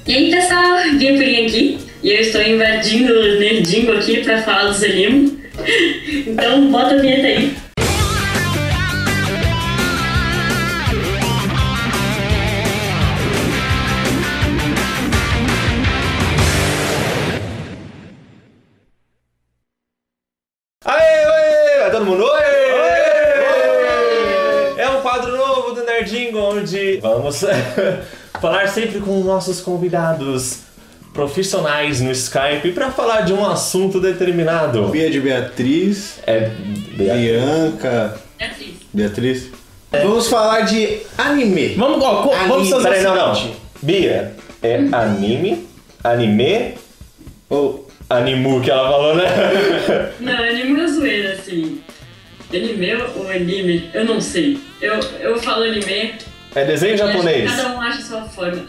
E aí pessoal, Gameplay aqui, e eu estou invadindo o Nerdingo aqui pra falar dos anime. Então bota a vinheta aí. Aê, vai todo mundo? É um quadro novo do Nerdingo, onde vamos falar sempre com nossos convidados profissionais no Skype para falar de um assunto determinado. Bia de Beatriz. Bianca. Beatriz. Vamos falar de anime. Vamos fazer Peraí, o não. seguinte. Bia, é anime ou animu que ela falou, né? Não, anime é zoeira, assim. Anime ou anime? Eu não sei. Eu falo anime. É desenho japonês. Cada um acha a sua forma.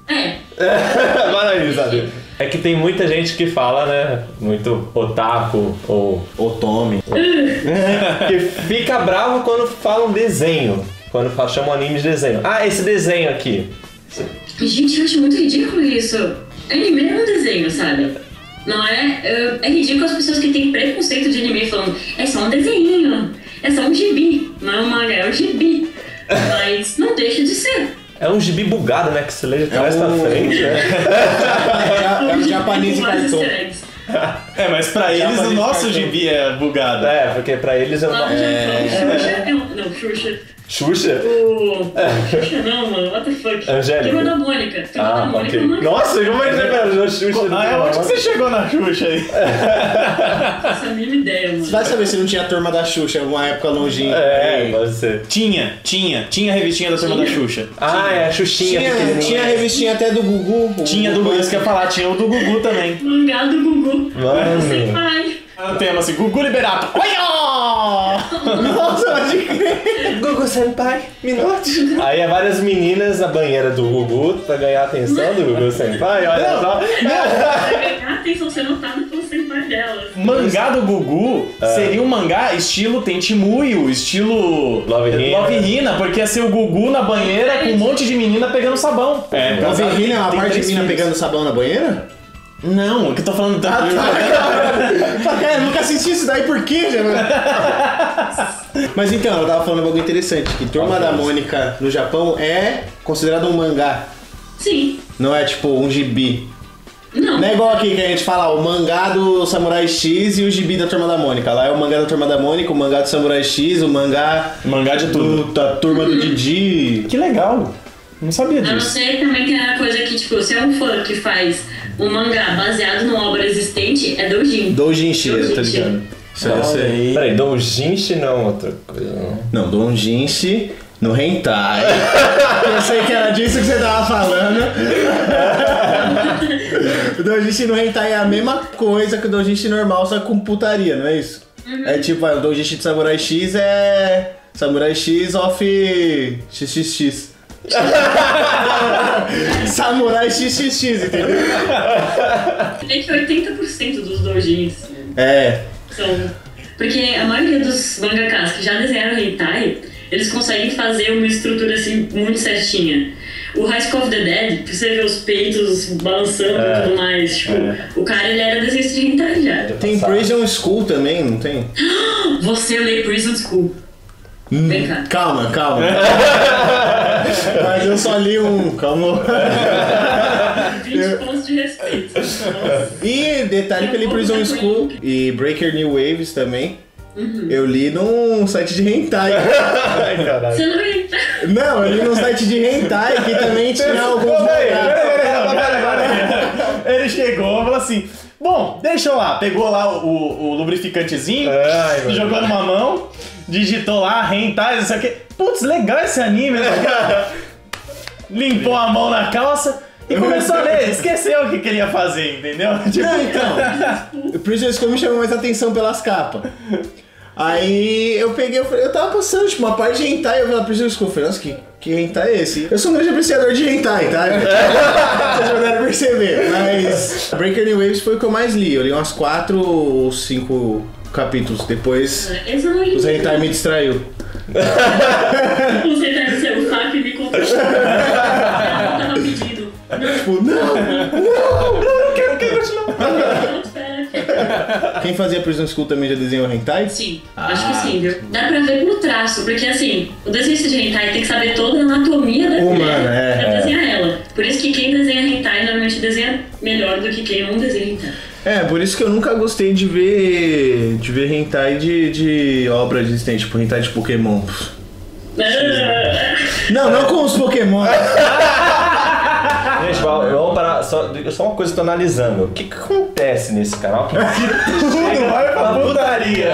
Sabe? É que tem muita gente que fala, né? Muito otaku ou Otome. que fica bravo quando falam desenho. Quando chamam anime de desenho. Ah, esse desenho aqui. Gente, eu acho muito ridículo isso. Anime é um desenho, sabe? Não é? É ridículo as pessoas que têm preconceito de anime falando é só um desenho, é só um gibi. Não é um mangá, é um gibi. Mas não deixa de ser. É um gibi bugado, né? Que você lê de trás pra frente, né? É um japonês em cartão. É, mas pra eles o nosso cartão. gibi é bugado. É, porque pra eles é Lá uma... no Japão, Xuxa é um... Não, Xuxa. Xuxa? Xuxa não, mano. What the fuck? Angélica. Turma da Mônica. Turma da Mônica, ok. mano. Nossa, como é que você pegou Xuxa? Onde que você chegou na Xuxa aí? Não faço a mínima ideia, mano. Você vai saber se não tinha a turma da Xuxa em alguma época longínqua. É, pode ser. Tinha a revistinha da turma da Xuxa. Ah, é a Xuxinha pequenininha. Tinha a revistinha até do Gugu. Tinha do Gugu, isso que eu ia falar, tinha o do Gugu também. Mangá do Gugu. Mano. Senpai. É o tema assim, Gugu Liberato. Olha! Nossa, pode crer. Gugu Senpai, minuto. Aí é várias meninas na banheira do Gugu pra ganhar a atenção do Gugu Senpai, olha só. Pra ganhar atenção, ser notado pelo senpai dela. Mangá do Gugu seria um mangá estilo Tentimuyo, estilo Love Hina. porque ia ser o Gugu na banheira com um monte de menina pegando sabão. É, Love Hina é uma tem parte de 3 mina filhos. pegando sabão na banheira? Não, o que eu tô falando Cara, eu nunca assisti isso daí, por quê, Mas então, eu tava falando um bagulho interessante, que Turma da Mônica no Japão é considerado um mangá. Sim. Não é tipo um gibi. Não. Não é igual aqui que a gente fala o mangá do Samurai X e o gibi da Turma da Mônica. Lá é o mangá da Turma da Mônica, o mangá do Samurai X, o mangá de tudo. da Turma do Didi. Que legal. Não sabia A não disso. ser também que é a coisa que, tipo, se é um fã que faz um mangá baseado numa obra existente, é doujin. Doujinshi, tá Doujinshi. ligado? Isso eu sei. Peraí, Doujinshi não, outra coisa não. Não, Doujinshi no hentai. Eu sei que era disso que você tava falando. O Doujinshi no hentai é a mesma coisa que o Doujinshi normal, só com putaria, não é isso? É tipo, o Doujinshi de Samurai X é Samurai X of XXX. Samurai XXX, entendeu? É que 80% dos doujins É. são... Porque a maioria dos mangakas que já desenharam hentai, eles conseguem fazer uma estrutura assim muito certinha. O High School of the Dead, pra você ver os peitos balançando e tudo mais, tipo, o cara ele era desenhista de hentai já. Tem Prison School também, não tem? Você lê Prison School. Vem cá. Calma. Mas eu só li um, calma. 20 pontos de respeito. Nossa. E detalhe que eu li Prison School e Breaker New Waves também. Eu li num site de hentai. Ai, caralho. Você não entra. Não, eu li num site de hentai que também tinha alguns Ele chegou e falou assim: bom, deixa eu lá. Pegou lá o lubrificantezinho, Ai, meu jogou numa mão, digitou lá, hentai, não sei o que. Putz, legal esse anime, né? Limpou a mão na calça e começou a ler. Esqueceu o que ele ia fazer, entendeu? Tipo, Não, então. Prison School me chamou mais atenção pelas capas. Aí eu peguei, eu tava passando, tipo, uma parte de hentai, eu vi lá Prison School, eu falei, nossa, que hentai é esse? Eu sou um grande apreciador de hentai, tá? Vocês puderam perceber, mas Breaker New Waves foi o que eu mais li, eu li umas 4 ou 5 capítulos, depois Esse eu não os entra. hentai me distraiu. Você deve ser o hack e me contou. Ela tava pedindo. Tipo, não, Eu quero continuar. Quem fazia Prison School também já desenhou hentai? Sim, acho que sim, viu? Dá pra ver pelo traço, porque assim, o desenhista de hentai tem que saber toda a anatomia da mulher pra desenhar ela. Por isso que quem desenha hentai normalmente desenha melhor do que quem não desenha hentai. Por isso que eu nunca gostei de ver hentai de obra existente, tipo hentai de Pokémon. Não com os Pokémon. Gente, vamos parar. Só uma coisa que eu tô analisando. O que acontece nesse canal? Tudo vai pra putaria.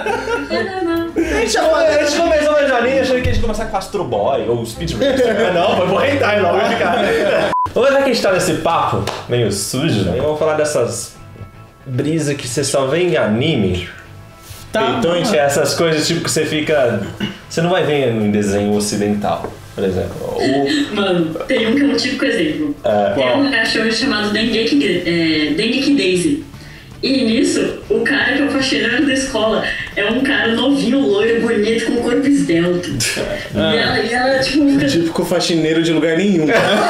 A gente começou na Janine achando que a gente ia começar com Astro Boy ou Speed Racer. Não, foi pro hentai logo vai ficar. Hoje que a gente tá nesse papo meio sujo, né? Vamos falar dessas brisa que você só vê em anime. Tá. Então, essas coisas tipo que você fica. Você não vai ver em desenho ocidental, por exemplo. Mano, tem um que é um típico exemplo. Tem um cachorro chamado Dengeki Daisy. E nisso, o cara que é o faxineiro da escola é um cara novinho, loiro, bonito, com corpo esbelto. E ela tipo... Típico faxineiro de lugar nenhum.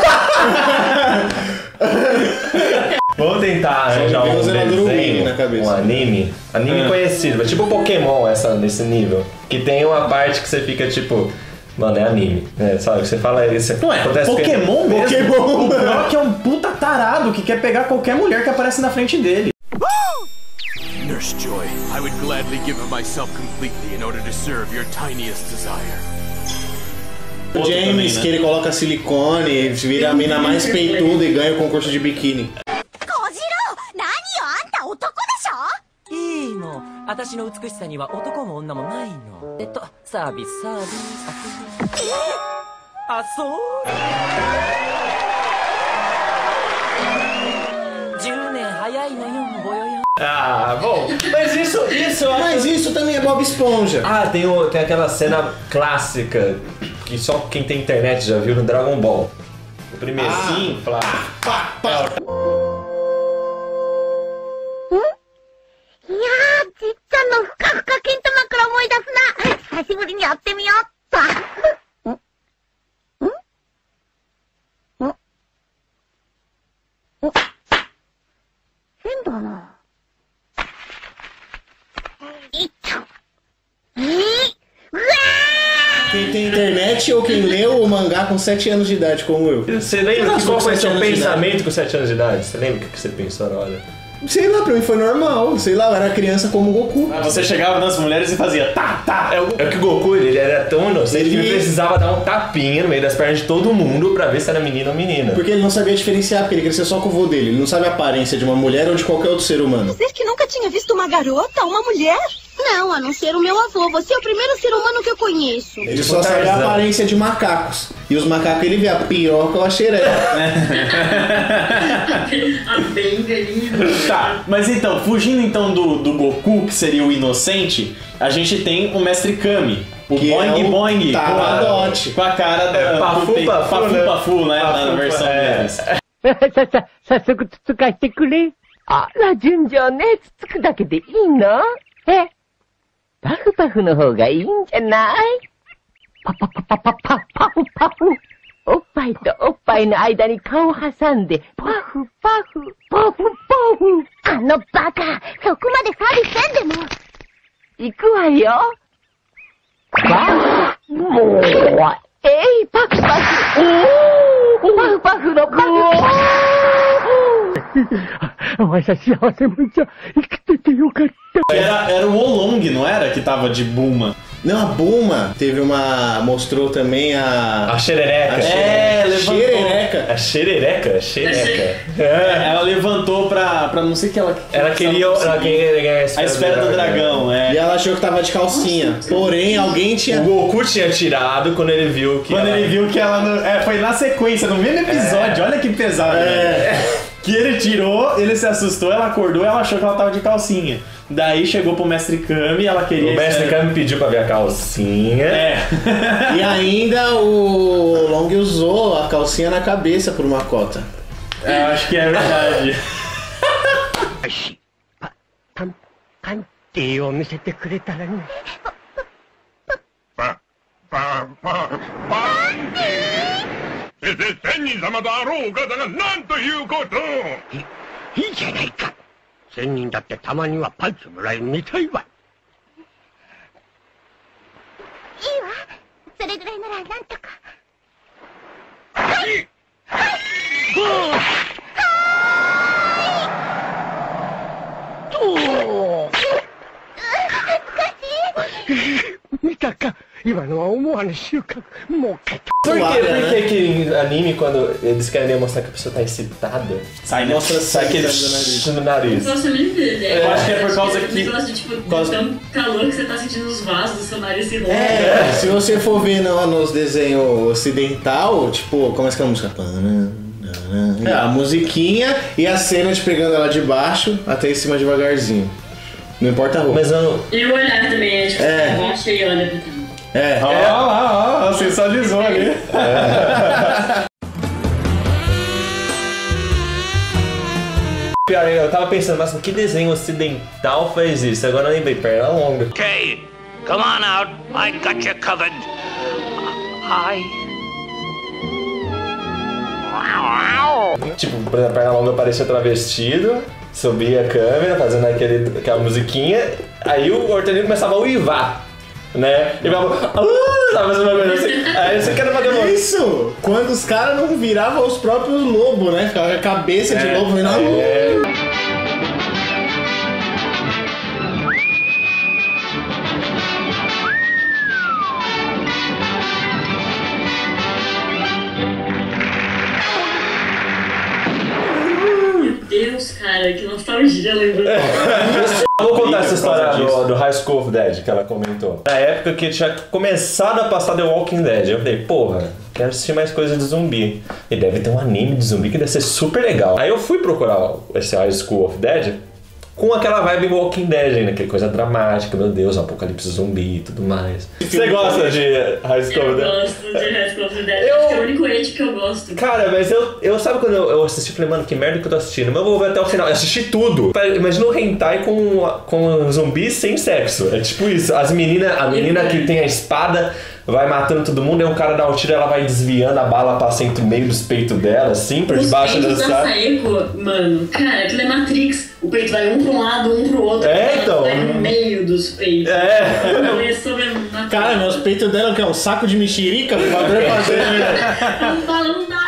Vamos tentar arranjar um desenho, na cabeça. um anime conhecido, tipo Pokémon nesse nível. Que tem uma parte que você fica tipo, mano, é anime, né? Sabe? Você fala isso. Não é, Pokémon mesmo. O Brock é um puta tarado que quer pegar qualquer mulher que aparece na frente dele. Nurse Joy, I would gladly give of myself completely in order to serve your tiniest desire. O James, também, né? Que ele coloca silicone, vira a mina mais peituda e ganha o concurso de biquíni. Bom, mas isso também é Bob Esponja. Tem aquela cena clássica que só quem tem internet já viu no Dragon Ball. O primeiro sim, fala. Quem tem internet ou quem leu o mangá com 7 anos de idade, como eu. Você lembra qual foi o seu pensamento com 7 anos de idade? Você lembra o que você pensou na hora? Sei lá, pra mim foi normal. Sei lá, eu era criança como o Goku. Você chegava nas mulheres e fazia tá. É que o Goku, ele era tão inocente que ele precisava dar um tapinha no meio das pernas de todo mundo pra ver se era menino ou menina. Porque ele não sabia diferenciar, porque ele cresceu só com o vô dele. Ele não sabe a aparência de uma mulher ou de qualquer outro ser humano. Dizer que nunca tinha visto uma garota, uma mulher? Não, a não ser o meu avô. Você é o primeiro ser humano que eu conheço. Ele só sabe a aparência de macacos. E os macacos ele vê a piroca ou a xereca. A bengalinha. Tá, mas então, fugindo então do Goku, que seria o inocente, a gente tem o Mestre Kami. O que Boing é o Boing. Com a cara da... Pafu, né? Na versão deles. 早速つつかしてくれ。あら、順調ね。つつくだけでいいの？パフパフの方がいいんじゃない？パフ。おっぱいとおっぱいの間に顔を挟んで、パフ。あのバカ、そこまでサービスせんでも。行くわよ。パフ。パフ。パフのパフ。Mas a幸せもんじゃ生きててよかった。 Era o Olong, não era? Que tava de Bulma. Não, a Bulma mostrou também a xerereca. Levantou. A xerereca? Ela levantou pra não sei o que ela queria a esfera do dragão. E ela achou que tava de calcinha. Porém, alguém tinha... O Goku tinha tirado quando ele viu que ele viu que ela... foi na sequência, no mesmo episódio. Olha que pesado. Que ele tirou, ele se assustou, ela acordou e ela achou que ela tava de calcinha. Daí chegou pro Mestre Kami, ela queria... O Mestre Kami pediu pra ver a calcinha. E ainda o Long usou a calcinha na cabeça por uma cota. Eu acho que é verdade. 手を見せてくれたらね。 パンティー仙人様だろうがだがなんということ。いいじゃないか。仙人だってたまにはパンチもらえるみたいわ。 いいわ。それぐらいならなんとか。 はい。見たか今のは思わぬ収穫もう Por quê? Que em anime, quando eles querem demonstrar que a pessoa tá excitada, sai aquele no nariz. Nossa, eu acho que é por causa que... Negócio de, tipo, de tão calor que você tá sentindo os vasos do seu nariz se romper. Se você for ver nos desenhos ocidental, tipo, como é que é a música? A musiquinha e a cena de pegando ela de baixo até em cima devagarzinho. Não importa a roupa. Mas não... E o olhar também, tipo, baixa e olha pra cá. Sensualizou ali. Pior, eu tava pensando, mas que desenho ocidental faz isso? Agora eu lembrei, perna longa. Okay, come on out. I got you covered. Tipo, por exemplo, a perna longa parecia travestido, subia a câmera, fazendo aquela musiquinha, aí o Hortelino começava a uivar. Né? E falava, sabe, fazendo uma coisa assim. Aí você quer fazer uma... Isso! Quando os caras não viravam os próprios lobos, né? Ficava com a cabeça de lobo vindo. Meu Deus, cara, que nostalgia lembrando. Vou contar essa história do High School of Dead que ela comentou. Na época que tinha começado a passar The Walking Dead, eu falei, porra, quero assistir mais coisas de zumbi. E deve ter um anime de zumbi que deve ser super legal. Aí eu fui procurar esse High School of Dead com aquela vibe Walking Dead ainda, aquela coisa dramática, meu Deus, apocalipse zumbi e tudo mais. Você gosta de High School of Dead? Eu gosto de High School of Dead, acho que é o único age que eu gosto. Cara, mas eu sabe quando eu assisti, falei, mano, que merda que eu tô assistindo, mas eu vou ver até o final. Eu assisti tudo. Imagina um hentai com zumbis sem sexo. É tipo isso. A menina que tem a espada vai matando todo mundo, aí o cara dá um tiro e ela vai desviando, a bala passa entre o meio dos peitos dela, assim, por debaixo da saia. Saeko, mano, cara, aquilo é Matrix. O peito vai um pra um lado, um pro outro. Então. Vai no meio dos peitos. Cara, meus peitos dela que é um saco de mexerica, o bagulho é fazer, né? Não dá.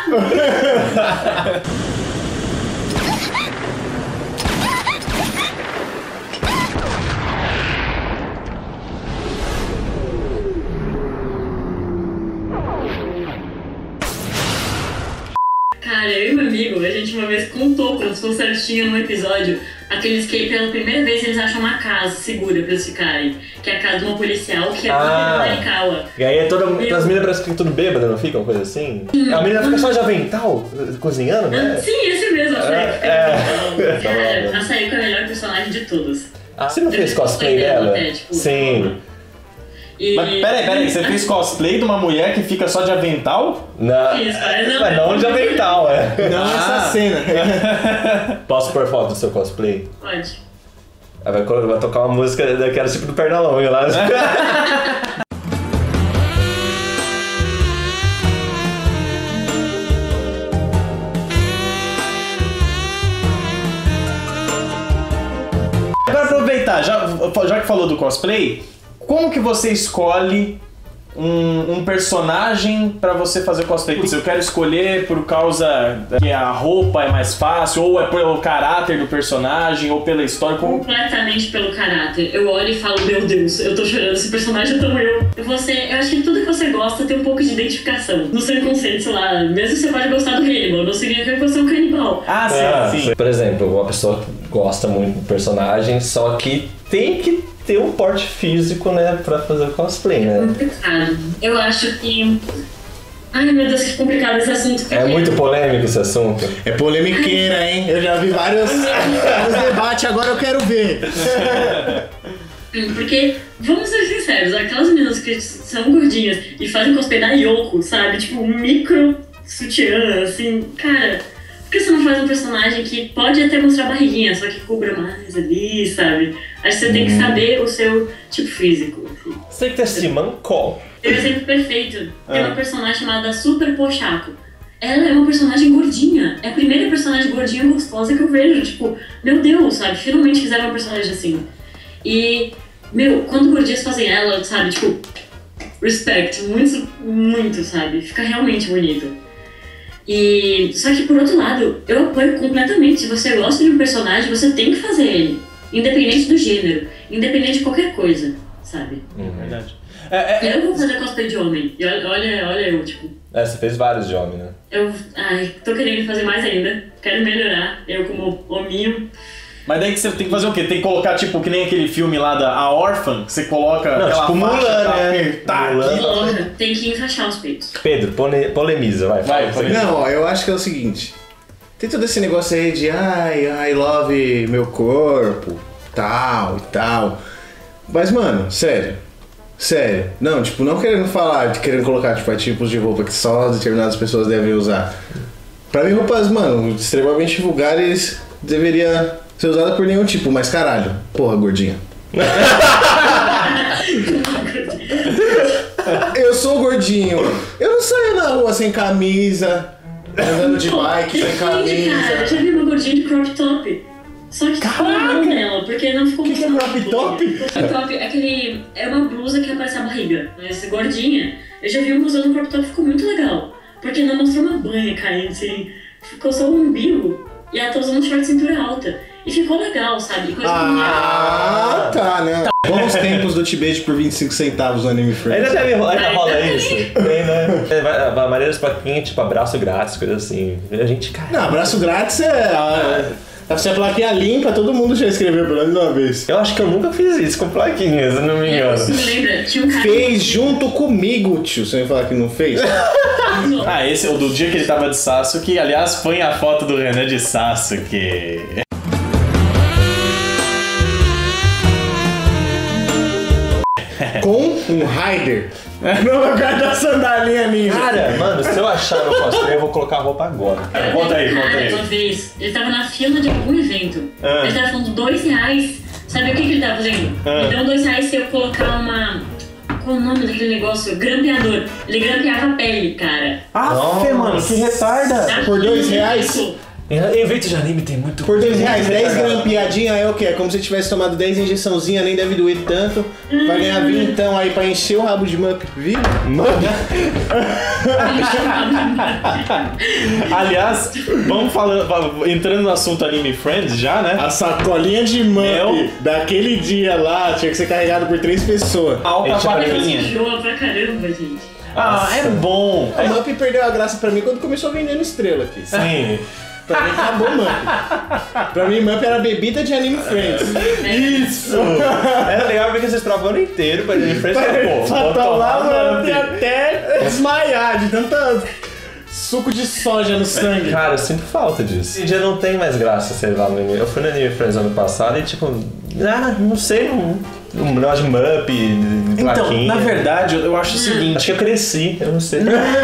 Cara, eu e meu amigo, a gente uma vez contou como se fosse certinho num episódio aqueles que pela primeira vez eles acham uma casa segura pra eles ficarem, que é a casa de uma policial que é muito Marikawa. E aí as meninas parecem que ficam tudo bêbadas, não ficam? Coisa assim? A menina fica só de avental, cozinhando, né? Sim, esse mesmo, a Saeko. Cara, a Saeko é a melhor personagem de todos. Você não fez cosplay dela? Sim. Mas peraí, você fez cosplay de uma mulher que fica só de avental? Não, mas não de avental, Não essa cena. Posso pôr foto do seu cosplay? Pode. Vai tocar uma música daquela tipo do Pernalonga lá. Pra aproveitar, já que falou do cosplay, como que você escolhe um personagem pra você fazer cosplay? Eu quero escolher por causa que a roupa é mais fácil, ou é pelo caráter do personagem, ou pela história? Completamente pelo caráter. Eu olho e falo, meu Deus, eu tô chorando, esse personagem é tão eu. Eu acho que tudo que você gosta tem um pouco de identificação. No seu conceito, sei lá, mesmo você pode gostar do Hannibal, não significa que você é um canibal. Sim. Por exemplo, uma pessoa gosta muito do personagem, só que tem que ter um porte físico, né, pra fazer cosplay, né? Complicado. Eu acho que... Ai, meu Deus, que complicado esse assunto. É muito polêmico esse assunto. É polemiqueira, hein? Eu já vi vários debates, agora eu quero ver. Porque, vamos ser sinceros, aquelas meninas que são gordinhas e fazem cosplay da Yoko, sabe? Tipo, um micro sutiã, assim, cara... Por que você não faz um personagem que pode até mostrar barriguinha, só que cubra mais ali, sabe? Acho que você tem que saber o seu tipo físico. Assim. Você tem que ter Siman Call. Tem um exemplo perfeito. Tem uma personagem chamada Super Pochaco. ela é uma personagem gordinha. É a primeira personagem gordinha gostosa que eu vejo. Tipo, meu Deus, sabe? Finalmente fizeram uma personagem assim. E, meu, quando gordinhas fazem ela, sabe? Tipo, respect. Muito, muito, sabe? Fica realmente bonito. E, só que por outro lado, eu apoio completamente. Se você gosta de um personagem, você tem que fazer ele. Independente do gênero. Independente de qualquer coisa, sabe? Verdade. Eu vou fazer cosplay de homem. E olha eu, tipo... Você fez vários de homem, né? Ai, tô querendo fazer mais ainda. Quero melhorar. Eu como hominho. Mas daí que você tem que fazer o quê? Tem que colocar, tipo, que nem aquele filme lá da A Órfã, que você coloca aquela tipo faixa Mulan, pra né? apertar Mulan. aqui. Coloca, tem que encaixar os peitos. Pedro, polemiza, vai. Não, ó, eu acho que é o seguinte. Tem todo esse negócio aí de I love meu corpo, tal e tal. Mas, mano, sério. Não, tipo, não querendo falar, querendo colocar, tipo, tipos de roupa que só determinadas pessoas devem usar. Pra mim, roupas, mano, extremamente vulgares deveria ser usada por nenhum tipo, mas caralho, porra, gordinha. Eu sou gordinho. Eu não saio na rua sem camisa, andando de bike, sem camisa. Cara, eu já vi uma gordinha de crop top. Só que não nela, porque não ficou muito. Que é crop top? Crop top é uma blusa que aparece a barriga. Essa gordinha, eu já vi uma usando crop top, ficou muito legal. Porque não mostrou uma banha caindo assim. Ficou só o umbigo e ela tá usando um short de cintura alta. E ficou legal, sabe? Coisa Tá, né? Bons tempos do Tibete por 25 centavos no Anime Friends. Ainda rola isso. Tem, né? Maneiras pra quem, tipo, abraço grátis, coisa assim. A gente, cara. Não, abraço grátis se a plaquinha limpa, todo mundo já escreveu pelo menos uma vez. Eu acho que eu nunca fiz isso com plaquinhas, eu não me engano. Você me lembra? Tinha um cara. Fez junto comigo, tio. Você vai falar que não fez? Esse é o do dia que ele tava de Sasuke. Aliás, põe a foto do Renan de Sasuke. Com um Raider no lugar da sandalinha ninja. Cara, mano, se eu achar meu cosplay, eu vou colocar a roupa agora. Volta aí. Uma vez, ele tava na fila de algum evento. Ele tava falando R$2. Sabe o que ele tava fazendo? Me deu R$2 se eu colocar uma... Qual o nome daquele negócio? Grampeador. Ele grampeava a pele, cara. Mano, que retarda. Por R$2? Evento de anime tem muito. Por R$2, 10 grampeadinha é o quê? É como se tivesse tomado 10 injeçãozinhas, nem deve doer tanto. Vai ganhar 20 então aí pra encher o rabo de Mup. Viu? Aliás, vamos falando, entrando no assunto Anime Friends já, né? A sacolinha de Mup daquele dia lá tinha que ser carregado por 3 pessoas. A alta faquinha. Enjoa pra caramba, gente. É bom. A Mup perdeu a graça pra mim quando começou vendendo estrela aqui. Sim. Pra mim acabou o Mup. Pra mim, Mup era bebida de Anime Friends. Isso! Era legal porque vocês provam o ano inteiro pra Anime Friends. Pra tomar Mup até desmaiar de tanta suco de soja no sangue. Cara, eu sinto falta disso. Hoje em dia não tem mais graça, sei lá, no anime. Eu fui no Anime Friends ano passado e tipo... não sei, um negócio de Mup, Então, plaquinha. na verdade, eu acho o seguinte... Acho que eu cresci, eu não sei.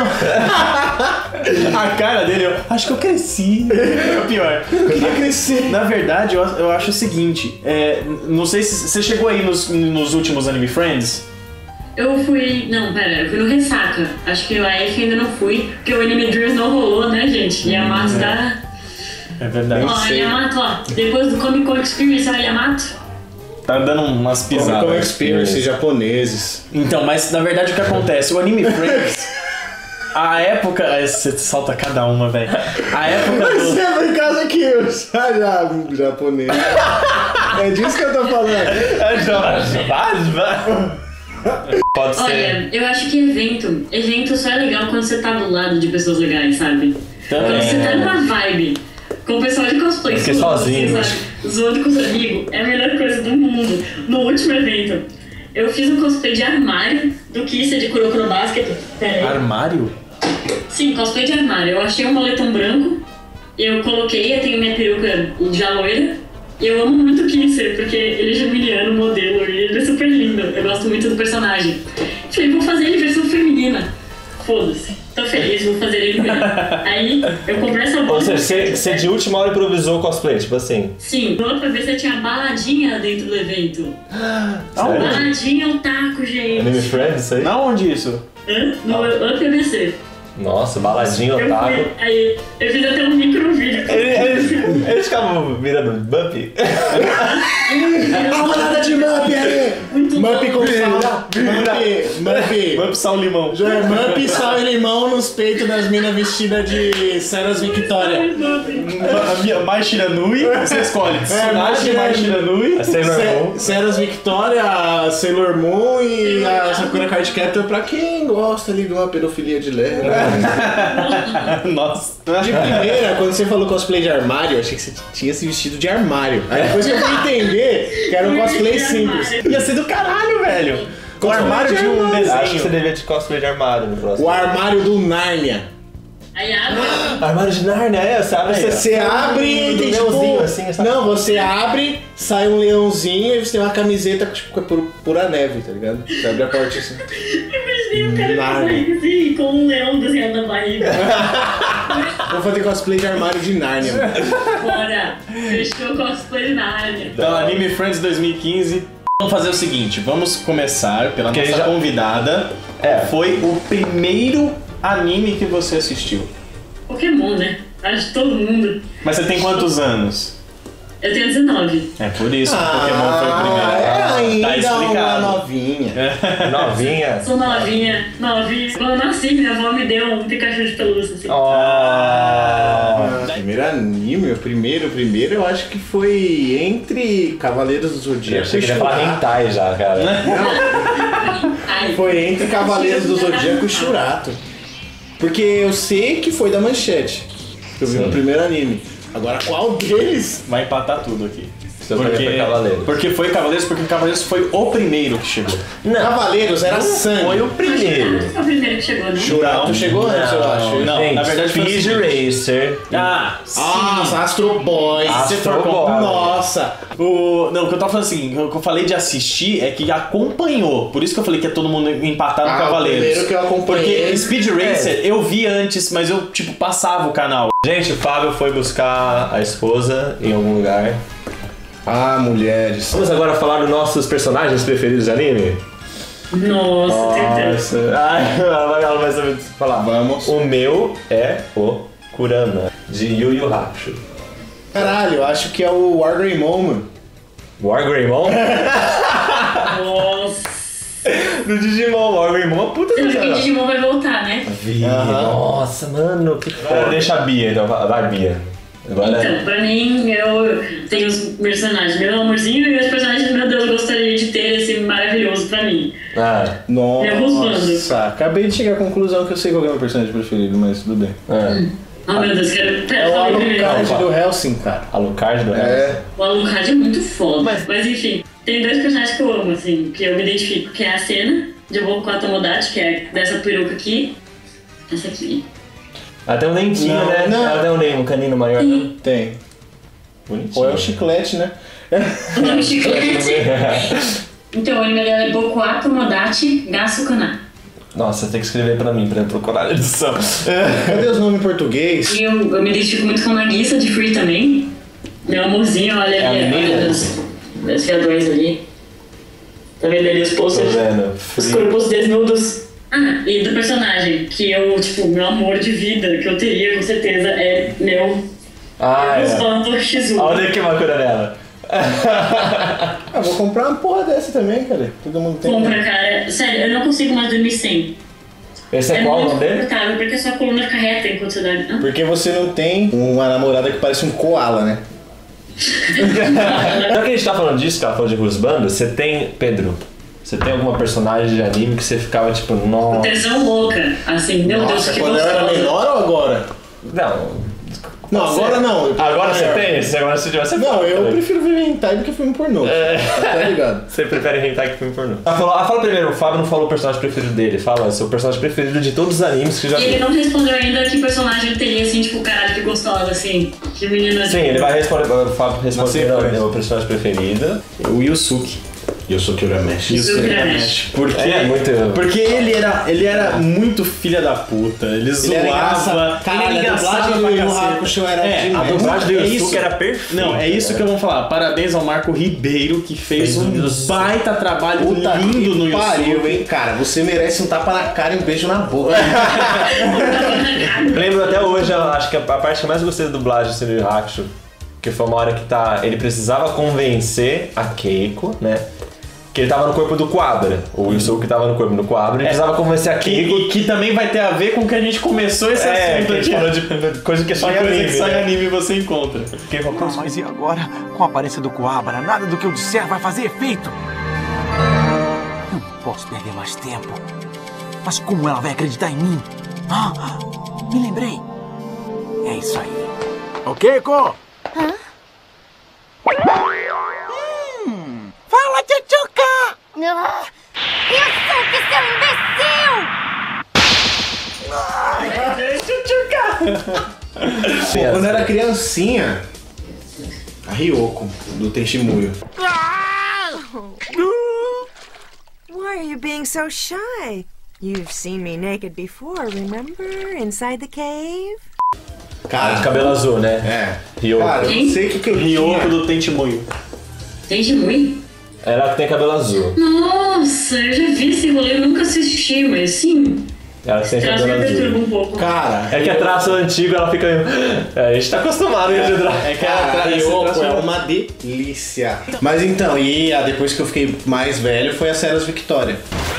A cara dele, eu acho que eu cresci. É o pior. Eu queria crescer. Na verdade, eu acho o seguinte, não sei se você chegou aí nos últimos Anime Friends. Eu fui no Ressaca. Acho que o AF ainda não fui, porque o Anime Dreams não rolou, né, gente? Yamato tá... É verdade. Yamato, depois do Comic Con Experience, Yamato... Tá dando umas pisadas. Comic Con Experience, japoneses. Então, mas na verdade o que acontece? O Anime Friends... A época... Você salta cada uma, velho. A época Mas do... você em casa aqui, japonês. É disso que eu tô falando. Pode ser. Olha, eu acho que evento só é legal quando você tá do lado de pessoas legais, sabe? Quando você tá numa vibe com o pessoal de cosplay, Fiquei sozinho, sabe? Zoando com os amigos, é a melhor coisa do mundo. No último evento, eu fiz um cosplay de armário do Kissa de Kuroko no Basket. Armário? Sim, cosplay de armário. Eu achei um moletom branco, eu coloquei, eu tenho minha peruca já loira. E eu amo muito o Kisser, porque ele é geminiano, modelo, e ele é super lindo. Eu gosto muito do personagem. Falei, vou fazer ele versão feminina. Foda-se, tô feliz, vou fazer ele mesmo. Aí eu comprei essa bolsa. Ou seja, você de última hora improvisou o cosplay, tipo assim. Sim, na outra vez você tinha baladinha dentro do evento. Baladinha otaku, gente. Anime Friends, isso aí? Onde isso? No UPBC. Nossa, baladinho, Eu otaku. fui, aí eu fiz até um micro vídeo. Eles ficavam virando Mup. A rodada de Mup aí! Mup com sal. Mup sal e limão. Mup, sal e limão nos peitos das minas vestidas de Ceras Victoria. A minha Mai Shiranui, você escolhe. Tsunade, Mai Shiranui, Sailor Moon. Ceras Victoria, a Sailor Moon e a Sakura Card Captor pra quem gosta ali de uma pedofilia de leve. Nossa. De primeira, quando você falou cosplay de armário, eu achei que você tinha se vestido de armário. Aí depois eu fui entender que era um cosplay simples. Ia ser do caralho, velho. O armário de um Acho que você desenho. devia de cosplay de armário no próximo. O armário do Nárnia. Aí abre. Armário de Nárnia, sabe? Você abre e tem tipo... leãozinho assim, sabe? Não, você abre, sai um leãozinho e você tem uma camiseta tipo, com pura neve, tá ligado? Você abre a porta assim. Imaginei o cara com barriga assim, com um leão desenhando na barriga. Vou fazer cosplay de armário de Nárnia. Bora! Fechou cosplay na área. Então, Anime Friends 2015. Vamos fazer o seguinte, vamos começar pela Porque nossa já- convidada. É. Foi o primeiro anime que você assistiu. Pokémon, né? Acho que todo mundo. Mas você tem quantos anos? Eu tenho 19. É por isso que o Pokémon foi o primeiro. É ainda Tá uma explicado. novinha. Novinha. Sou novinha. Quando eu nasci, minha avó me deu um Pikachu de pelúcia, assim. Primeiro anime, o primeiro eu acho que foi entre Cavaleiros do Eu Zodíaco achei e que ia falar Churato. hentai já, cara. Ai, Foi entre Cavaleiros do Zodíaco e Churato. Porque eu sei que foi da Manchete, que eu vi no primeiro anime. Agora qual deles? Vai empatar tudo aqui. Seu também foi Cavaleiros. Porque foi Cavaleiros, porque Cavaleiros foi o primeiro que chegou. Cavaleiros era sangue. Foi o primeiro. Foi o primeiro que chegou, né? Churato chegou antes, eu acho. Não, Gente, na verdade foi o Speed seguinte. Racer. Ah, sim. Nossa, Astro Boy. Se for Astro comparar- Boy. Nossa. Não, o que eu tava falando assim, o que eu falei de assistir é que acompanhou. Por isso que eu falei que é todo mundo empatar no Ah, Cavaleiros. o primeiro que eu acompanhei. Porque Speed Racer eu vi antes, mas eu, tipo, passava o canal. Gente, o Fábio foi buscar a esposa em algum lugar. Ah, mulheres. Vamos agora falar dos nossos personagens preferidos de anime? Nossa, tentando. Ai, ela vai saber falar. Vamos. O meu é o Kurama, de Yu Yu Hakusho. Caralho, eu acho que é o Wargreymon, mano. Wargreymon? Nossa. Do Digimon. Wargreymon é uma puta Você viu que o personagem. Digimon vai voltar, né? Nossa, mano, que foda. Deixa a Bia, então. Vai, Bia. Agora Então, pra mim, eu tenho os personagens, meu amorzinho, e os personagens, meu Deus, eu gostaria de ter esse maravilhoso pra mim. Nossa, acabei de chegar à conclusão que eu sei qual é o meu personagem preferido, mas tudo bem. Oh meu Deus, quero. Pera, É o fala primeiro. Alucard do Hellsing, cara. Alucard do É. O Alucard é muito foda. Mas enfim, tem dois personagens que eu amo, assim, que eu me identifico, que é a Senna, de Boku no Tomodachi, que é dessa peruca aqui. Essa aqui. Ela tem um dentinho, Não, né? não. Ela tem um canino maior. Né? Tem. Bonitinho. Ou é o chiclete, né? É um chiclete. Então, o anime dela é Boku no Tomodachi Gasukana. Nossa, tem que escrever pra mim, pra eu procurar a edição. Cadê os nomes em português? E eu me identifico muito com a Nagisa de Free também. Meu amorzinho, olha ali, olha dos criadores ali. Tá vendo ali os Tô posters? vendo. Os corpos desnudos. Ah, e do personagem, que eu, tipo, meu amor de vida, que eu teria com certeza, é meu Osvaldo Shizuka. Olha que bacana dela. Ah, vou comprar uma porra dessa também, cara. Todo mundo tem. Compra, cara. Sério, eu não consigo mais dormir sem. Esse é qual o muito nome dele? confortável, porque a sua coluna fica reta enquanto você dorme. Ah, Porque você não tem uma namorada que parece um koala, né? Já que a gente tá falando disso, que ela falou de Rusbando, você tem, Pedro, você tem alguma personagem de anime que você ficava tipo, nossa... tesão louca. Assim, meu Deus, Nossa, que quando eu era gostosa. menor ou agora? Não. Não, agora não. Agora você tem? Se agora você tivesse... Não, eu prefiro ver hentai do que filme pornô. Tá ligado? Você prefere hentai que filme pornô. Fala primeiro, o Fábio não falou o personagem preferido dele. Fala, seu personagem preferido de todos os animes que já E ele viu. não respondeu ainda que personagem ele teria, assim, tipo, caralho, que gostosa, assim. Que menina... Sim, ele vai responder, o Fábio responder sequência. o personagem preferido. O Yusuke. Yosuke Urameshi. Yosuke Urameshi. Porque, muito... porque ele era muito filha da puta. Ele zoava. Caralho, a dublagem do Yu Hakusho era demais. A dublagem do Yosuke era perfeita. Não, é isso que eu vou falar. Parabéns ao Marco Ribeiro, que fez um baita trabalho lindo no Yosuke. Pariu, hein, cara. Você merece um tapa na cara e um beijo na boca. Lembro até hoje, eu acho que a parte que eu mais gostei da dublagem do Yu Hakusho, que foi uma hora que ele precisava convencer a Keiko, né? Que ele tava no corpo do Quabra. O Yusuke tava no corpo do Quabra. Ele precisava convencer a Keiko. Que também vai ter a ver com o que a gente começou esse assunto. Que a gente falou de coisa que só em anime, que só em anime você encontra. Mas e agora? Com a aparência do Quabra, nada do que eu disser vai fazer efeito. Não posso perder mais tempo. Mas como ela vai acreditar em mim? Ah, me lembrei. É isso aí. Ô, Keiko! Hã? Fala, Tchutchuca! Yusuke, seu imbecil! Quando eu era criancinha, a Ryoko, do Tenshimuyo. Why are you being so shy? You've seen me naked before, remember? Inside the cave? Cara, de cabelo azul, né? É. Ryoko. Cara, eu não sei o que eu Ryoko tinha. do Tenshimuyo. Tenshimuyo? Ela que tem cabelo azul. Nossa, eu já vi esse rolê, eu nunca assisti, mas sim. Ela que tem Ela cabelo me azul. perturba um pouco. Cara, É que é traço antigo, ela fica... a gente tá acostumado a ajudar. É que a cara, Ryoko Ryoko é uma delícia. Mas então, depois que eu fiquei mais velho, foi a Ceras Victoria.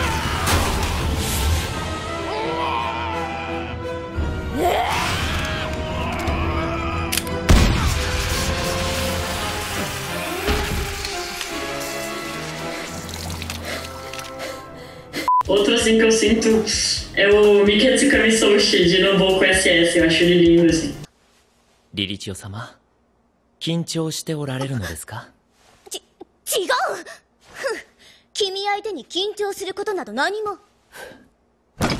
Outro assim que eu sinto é o Miketsukami Soushi de Noboku SS, eu acho ele lindo assim. リリチオ様、緊張しておられるのですか？ 違う！ふん、君相手に緊張することなど何も。何を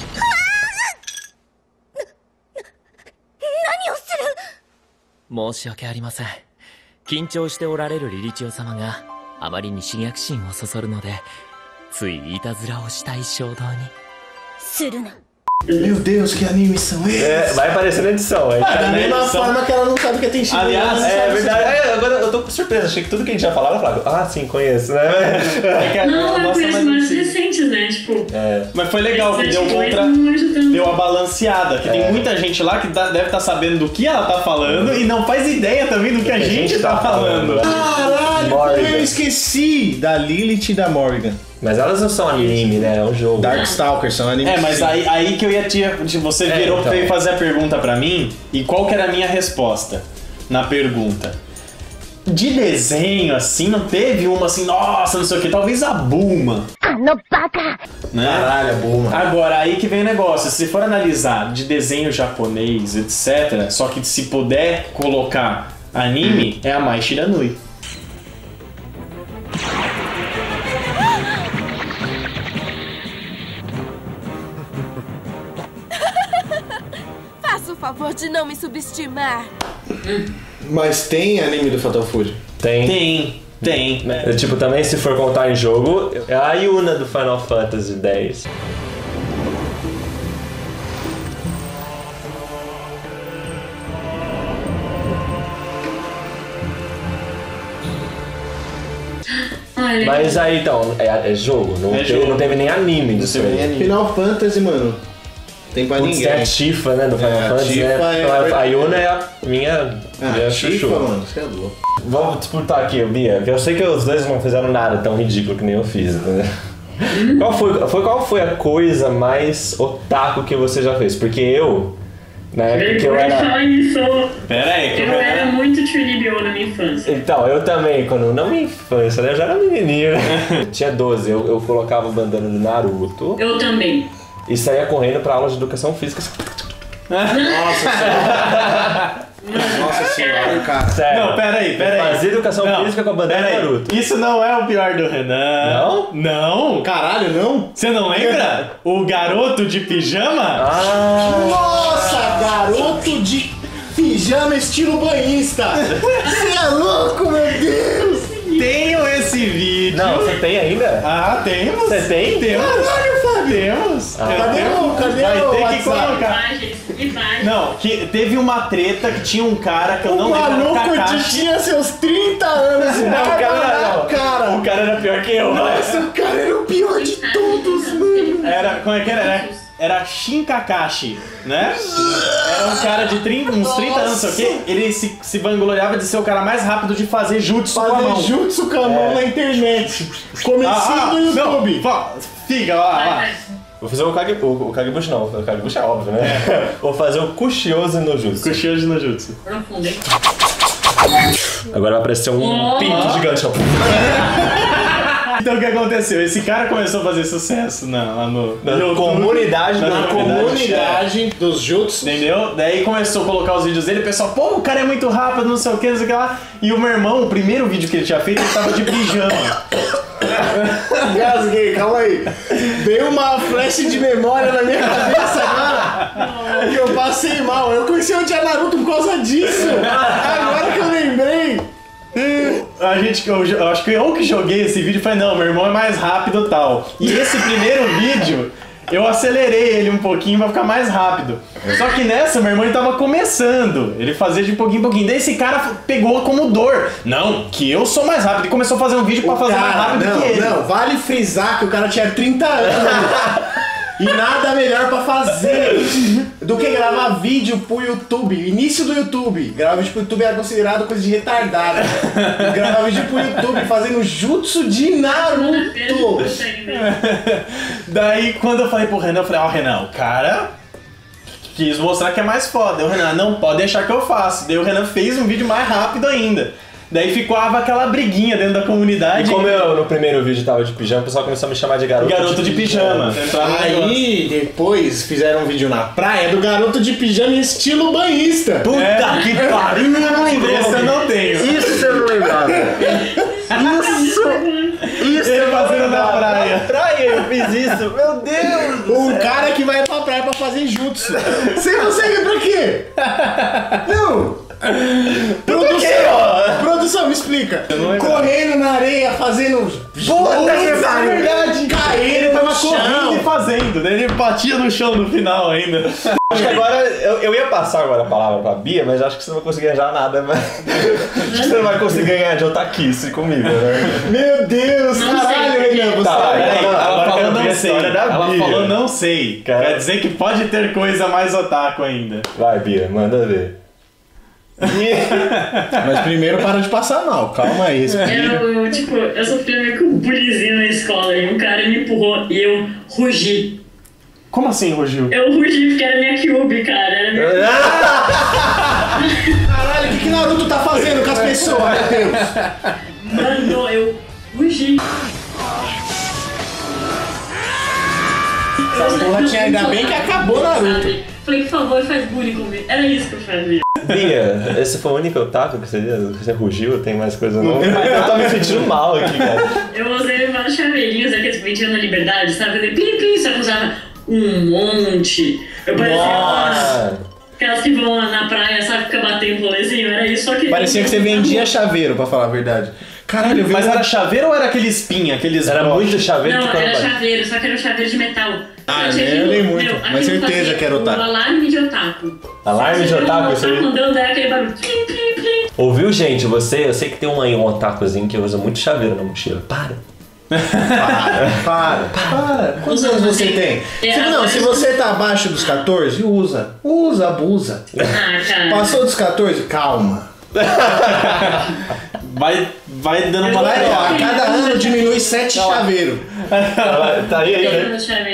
する？ 申し訳ありません。緊張しておられるリリチオ様があまりに刺激心をそそるので、ついいたずらをしたい衝動に。 するな。 Meu Deus, que animes são esses? Vai aparecer na edição. Da mesma forma que ela não sabe o que é Tenshimuyo. Aliás, É verdade. Agora eu tô com surpresa. Achei que tudo que a gente ia falar, ela falava, sim, conheço, né? É que Não, eu nossa, conheço mas mais assim, recentes, né? Tipo, mas foi legal que deu deu a balanceada. Que tem muita gente lá que deve estar sabendo do que ela tá falando e não faz ideia também do que a gente tá falando. Caralho, Morgan. eu esqueci da Lilith e da Morgan. Mas elas não são anime, né? É um jogo. Darkstalkers são animes. É, mas aí que eu ia te... Você virou então. pra fazer a pergunta pra mim, e qual que era a minha resposta na pergunta? De desenho, assim, não teve uma assim, nossa, não sei o que, talvez a Bulma. No baca! Né? Caralho, a Bulma. Agora, aí que vem o negócio, se for analisar de desenho japonês, etc., só que se puder colocar anime, é a Mai Shiranui. Faça o favor de não me subestimar. Mas tem anime do Fatal Fury? Tem. Tipo, também se for contar em jogo, é a Yuna do Final Fantasy X. Mas aí então, é jogo, não teve nem anime disso aí. Final Fantasy, mano. Tem pra Putz, ninguém. tem a Tifa, né, do Final Fantasy, né? A Yuna é a minha Tifa, chuchu. mano, você é louco. Vamos disputar aqui, Bia, que eu sei que os dois não fizeram nada tão ridículo que nem eu fiz, entendeu? Qual foi a coisa mais otaku que você já fez? Porque eu, na época que eu era... Pera aí, eu era muito Trinibio na minha infância. Então, eu também, na minha infância, né, eu já era menininho, né? Tinha 12, eu colocava o bandana do Naruto. Eu também. E saía correndo pra aula de educação física. Nossa senhora. Nossa senhora, cara. Sério. Não, pera aí. Fazia educação física com a bandeira do Naruto. Isso não é o pior do Renan. Não? Não. Caralho, não? Você não lembra? O garoto de pijama? Nossa, garoto de pijama estilo banhista. Você é louco, meu Deus. Tenho esse vídeo. vídeo. Não, você tem ainda? Ah, temos. Você tem? Temos. Caralho, Fábio. Temos. Cadê Vai o ter que WhatsApp? colocar. Não, que teve uma treta que tinha um cara que eu não O lembro. maluco Kakashi. tinha seus 30 anos e barba na cara. O cara era pior que eu, Nossa, o cara era o pior de todos, mano. Era, como é que era? Era Shin Kakashi, né? Era um cara de 30, uns 30 anos, sei o quê. Ele se vangloriava de ser o cara mais rápido de fazer jutsu com a mão. Fazer jutsu com a mão na internet. Comecinho no YouTube. Fica lá. Vou fazer o Kagebushi não, o Kagebushi é óbvio, né? Vou fazer o Kushiozu no Jutsu. Kushiozu no Jutsu. Profundo, hein? Agora vai aparecer um pinto gigante. Então o que aconteceu? Esse cara começou a fazer sucesso na comunidade dos jutsu. Entendeu? Daí começou a colocar os vídeos dele, o pessoal, pô, o cara é muito rápido, não sei o que, não sei o que lá. E o meu irmão, o primeiro vídeo que ele tinha feito, ele tava de pijama. Gasguei, calma aí. Veio uma flash de memória na minha cabeça agora. Que eu passei mal. Eu conheci o Tia Naruto por causa disso. Agora que eu lembrei. Eu acho que eu que joguei esse vídeo e falei, não, meu irmão é mais rápido e tal. E esse primeiro vídeo, eu acelerei ele um pouquinho pra ficar mais rápido. Só que nessa, meu irmão ele tava começando. Ele fazia de pouquinho em pouquinho. Daí esse cara pegou como dor. Não, que eu sou mais rápido. E começou a fazer um vídeo pra fazer mais rápido que ele. Não, vale frisar que o cara tinha 30 anos. E nada melhor pra fazer do que gravar vídeo pro YouTube. Início do YouTube. Gravar vídeo pro YouTube era considerado coisa de retardado. Gravar vídeo pro YouTube fazendo jutsu de Naruto. Daí quando eu falei pro Renan, eu falei, Renan, o cara quis mostrar que é mais foda. Daí o Renan, não, pode deixar que eu faço. Daí o Renan fez um vídeo mais rápido ainda. Daí ficava aquela briguinha dentro da comunidade. E como eu no primeiro vídeo tava de pijama, o pessoal começou a me chamar de garoto de pijama. Aí depois fizeram um vídeo na praia do garoto de pijama em estilo banhista. Puta que pariu, eu não lembrei. Esse eu não tenho. Isso eu não lembrava. Isso ele fazendo na praia. Na praia eu fiz isso, meu Deus. Um cara que vai pra praia pra fazer jutsu. Você consegue pra quê? Não. Produção, me explica. Correndo na areia, fazendo. Puta que pariu! Verdade! Ele tava correndo e fazendo, daí ele batia no chão no final ainda. Acho que agora, eu ia passar agora a palavra pra Bia, mas acho que você não vai conseguir ganhar nada, mas acho que você não vai conseguir ganhar de otaquice comigo, né? Meu Deus, caralho, Renan, você ela falou não sei. Ela Bia. falou não sei. Quer dizer que pode ter coisa mais otaku ainda. Vai, Bia, manda ver. Mas primeiro para de passar mal, calma aí. Eu sofri meio que um bullyingzinho na escola e um cara me empurrou e eu rugi. Como assim rugiu? Eu rugi porque era minha Cube, cara. Era minha... Caralho, o que Naruto tá fazendo com as pessoas, meu Deus? Mano, eu rugi. Essa porra tinha ainda bem que acabou Naruto. Falei, por favor, faz bullying comigo. Era isso que eu fazia. Bia, esse foi o único otaku que você rugiu? Tem mais coisa não? Eu tô me sentindo mal aqui, cara. Eu usei vários chaveirinhos aqueles que vendiam na Liberdade, sabe? Eu dei plim, só que usava um monte. Eu parecia aquelas que vão na praia, sabe? Fica batendo rolezinho. Era isso, só que... Parecia que você vendia chaveiro, pra falar a verdade. Caralho, mas era chaveiro ou era aquele espinha? Era muito chaveiro? Não, era chaveiro, só que era um chaveiro de metal. Eu dei muito, mas certeza que era otaku. Alarme de otaku. Alarme de otaku? Você mandando aquele barulho. Plim, plim, plim. Ouviu, gente? Eu sei que tem um otakuzinho que usa muito chaveiro na mochila. Para. Quantos anos você tem? Se você tá abaixo dos 14, abusa. Ah, cara. Passou dos 14, calma. Vai dando uma a cada ano diminui 7 chaveiros. Tá aí, né?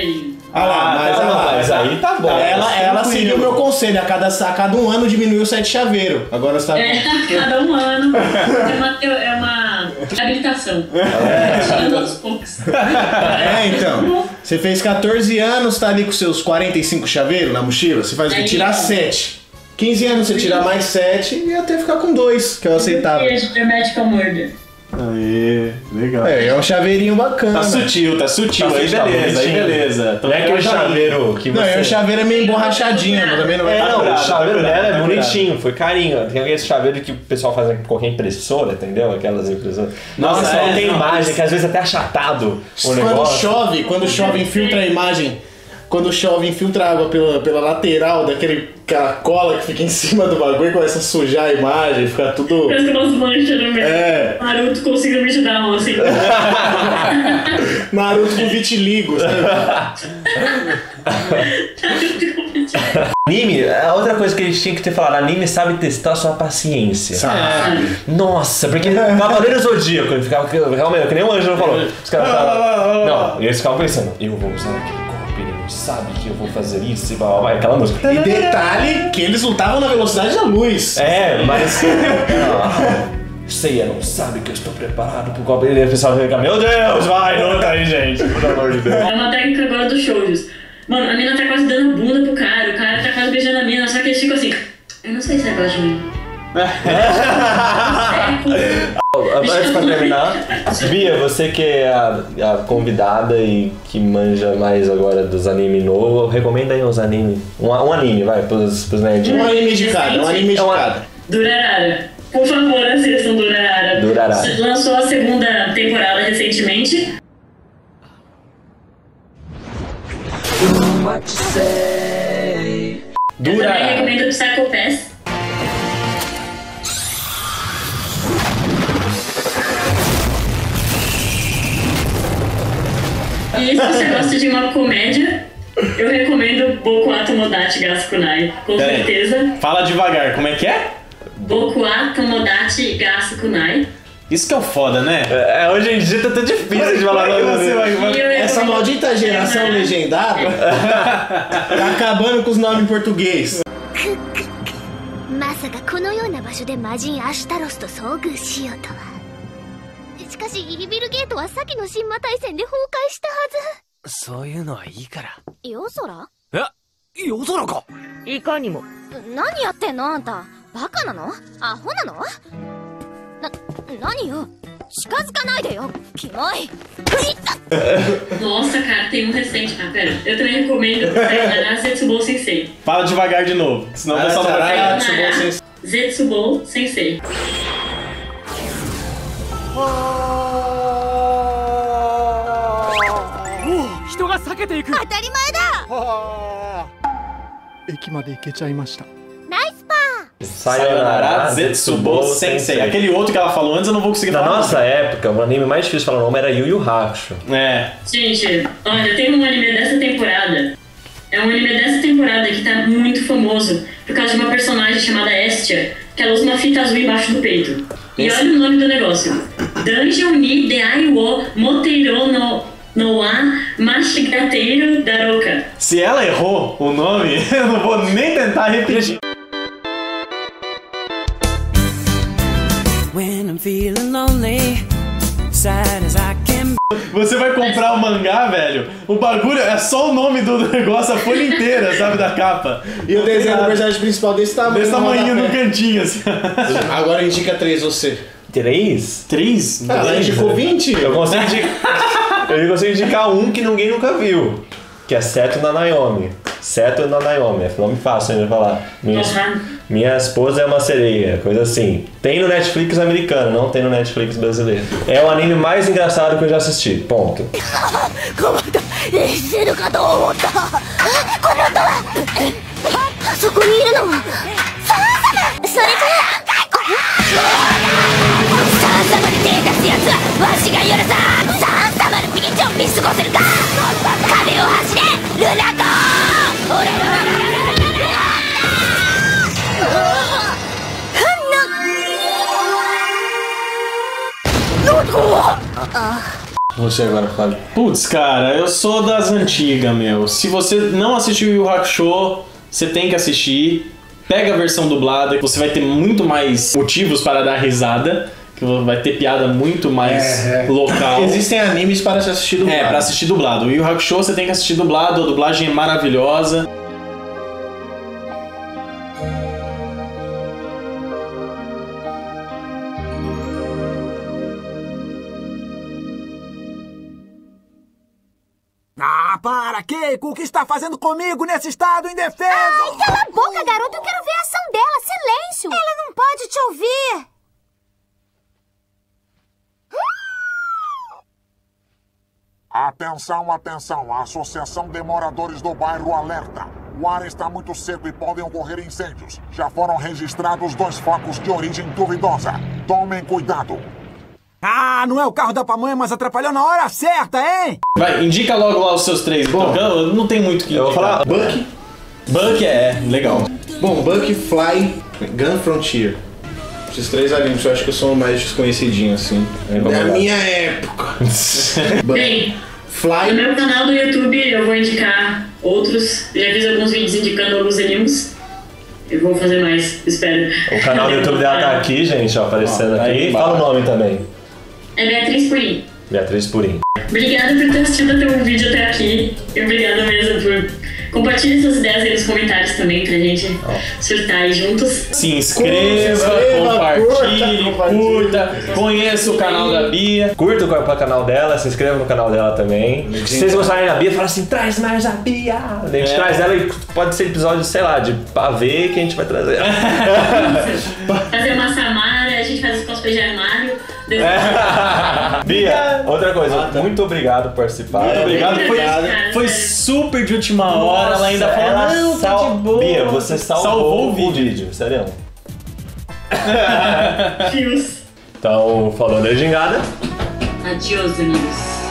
Mas aí tá bom. Ela seguiu o meu conselho. A cada um ano diminuiu 7 chaveiros. Agora você tá. Cada um ano. É uma habilitação. Tirando aos poucos. Então. Você fez 14 anos, tá ali com seus 45 chaveiros na mochila. Você faz o que? Tirar 7. 15 anos você tira mais 7 e até ficar com 2, que eu aceitava. É Medical Murder. Aí, legal. É um chaveirinho bacana. Tá sutil, aí beleza. Não é aquele chaveiro que você... Não, o chaveiro é meio emborrachadinho, mas também não é... o chaveiro dela é bonitinho, foi carinho. Tem aquele chaveiro que o pessoal faz com qualquer impressora, entendeu? Aquelas impressoras. Nossa, tem imagem que às vezes até achatado o negócio. Quando chove, infiltra a imagem. Quando chove, infiltra água pela lateral daquela cola que fica em cima do bagulho e começa a sujar a imagem, fica tudo... Parece que umas manchas no meio. Naruto conseguiu me dar uma assim. Naruto com vitiligo, Anime, a outra coisa que eles tinham que ter falado, anime sabe testar a sua paciência. Nossa, porque Cavaleiro Zodíaco, ele ficava realmente, que nem o Ângelo falou. Os caras ficavam... Não, e eles ficavam pensando, eu vou usar aquele golpe, ele não sabe que eu vou fazer isso e blá, blá, blá, aquela música. E detalhe que eles lutavam na velocidade da luz. Mas... Seiya não sabe que eu estou preparado pro golpe. E o pessoal fica, meu Deus, vai, luta aí, gente. Pelo amor de Deus. É uma técnica agora dos shoujos. Mano, a mina tá quase dando bunda pro cara, o cara tá quase beijando a mina, só que eles ficam assim, eu não sei se ela gosta de mim. Antes pra terminar, Bia, você que é a convidada e que manja mais agora dos animes novos, recomenda aí uns animes. Um anime, vai, pros nerdinhos. Um anime de cada, Durarara. Por favor, assistam Durarara. Lançou a segunda temporada recentemente. Eu também recomendo Psycho Pass. E se você gosta de uma comédia, eu recomendo Boku wa Tomodachi Gasu Kunai, com certeza. Fala devagar, como é que é? Boku wa Tomodachi Gasu Kunai. Isso que é o foda, né? Hoje em dia tá tão difícil de falar. Essa maldita geração legendada tá acabando com os nomes em português. まさかこのような場所で魔人アシュタロスと遭遇しようとは。しかしイビルゲートは先の神魔大戦で崩壊したはず。 そういうのはいいから。 夜空？ 夜空か。 いかにも。何やってんのあんた。バカなの？アホなの？何よ。近づかないでよ。キモい。 Nossa, cara, tem um recente. Ah, pera. Eu também recomendo Zetsubo Sensei. Fala devagar de novo, senão o pessoal não vai pegar. Zetsubo Sensei. 人が避けていく。 当たり前だ。 駅まで行けちゃいました。 ナイスパー。 Sayonara Zetsubo Sensei. Aquele outro que ela falou antes eu não vou conseguir falar. Na nossa época, o anime mais difícil de falar o nome era Yu Yu Hakusho. Gente, olha, tem um anime dessa temporada. É um anime dessa temporada que tá muito famoso por causa de uma personagem chamada Estia, que ela usa uma fita azul embaixo do peito. E olha o nome do negócio. Dungeon ni Deai wo Moteiro no wa Mashigateiro Daroka. Se ela errou o nome, eu não vou nem tentar repetir. When I'm feeling lonely, sad as I can. Você vai comprar o mangá, velho, o bagulho é só o nome do negócio, a folha inteira, sabe, da capa. E o desenho do personagem principal desse tamanho. Desse tamanho no cantinho, assim. Agora indica 3 você. 3? 3? Ela indicou 20? Eu consigo indicar um que ninguém nunca viu, que é Seto na Naomi. Seto na Naomi, é nome fácil ainda de falar. Minha esposa é uma sereia, coisa assim. Tem no Netflix americano, não tem no Netflix brasileiro. É o anime mais engraçado que eu já assisti, ponto. Você agora, Fábio. Putz, cara, eu sou das antigas, meu. Se você não assistiu Yu Yu Hakusho, você tem que assistir. Pega a versão dublada, que você vai ter muito mais motivos para dar risada. Que vai ter piada muito mais local. Existem animes para se assistir dublado. Para assistir dublado. O Yu Yu Hakusho você tem que assistir dublado, a dublagem é maravilhosa. agora, Keiko? O que está fazendo comigo nesse estado indefeso? Ai, cala a boca, garoto. Eu quero ver a ação dela. Silêncio. Ela não pode te ouvir. Atenção, atenção. A Associação de Moradores do Bairro alerta. O ar está muito seco e podem ocorrer incêndios. Já foram registrados 2 focos de origem duvidosa. Tomem cuidado. Ah, não é o carro da pamonha, mas atrapalhou na hora certa, hein? Vai, indica logo lá os seus 3. Bom, eu não tem muito o que indicar. Eu vou falar Buck. Buck é legal. Bom, Buck, Fly, Gun Frontier. Esses 3 animes eu acho que eu sou o mais desconhecidinho, assim. Da minha época. Bem, Fly. no meu canal do YouTube eu vou indicar outros. Já fiz alguns vídeos indicando alguns animes. Eu vou fazer mais, espero. O canal do YouTube dela tá aqui, gente, ó, aparecendo aqui. Fala o nome também. É Beatriz Purim. Beatriz Purim. Obrigada por ter assistido até o vídeo até aqui. E obrigada mesmo por compartilhar suas ideias aí nos comentários também pra gente surtar aí juntos. Se inscreva, compartilhe, curta, conheça o canal da Bia. Curta o canal dela, se inscreva no canal dela também. Se vocês gostarem da Bia, fala assim, traz mais a Bia. A gente traz ela e pode ser episódio, sei lá, de pavê que a gente vai trazer. Fazer uma Samara, a gente faz os cosplay de armário. Bia, outra coisa, muito obrigado por participar. Muito obrigado, foi super de última hora. Ela ainda falou, não, tá de boa. Bia, você salvou o vídeo, sério. Fios. Então, falou da gingada. Adiós, amigos.